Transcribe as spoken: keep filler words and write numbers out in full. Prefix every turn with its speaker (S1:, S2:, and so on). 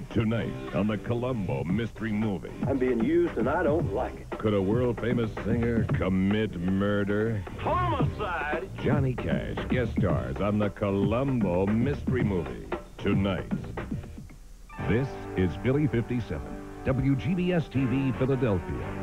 S1: Tonight on the Columbo Mystery Movie.
S2: I'm being used and I don't like it.
S1: Could a world-famous singer commit murder?
S2: Homicide!
S1: Johnny Cash guest stars on the Columbo Mystery Movie. Tonight. This is Philly fifty-seven, W G B S T V, Philadelphia.